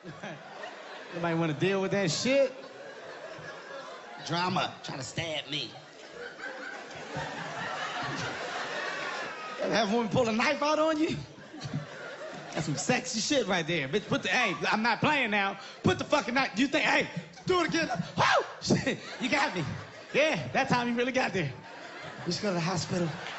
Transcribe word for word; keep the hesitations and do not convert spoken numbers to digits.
Nobody want to deal with that shit. Drama, trying to stab me. Ever have a woman pull a knife out on you? That's some sexy shit right there. Bitch, put the, hey, I'm not playing now. Put the fucking knife, you think, hey, do it again. Woo! Shit, you got me. Yeah, that time you really got there. We should go to the hospital.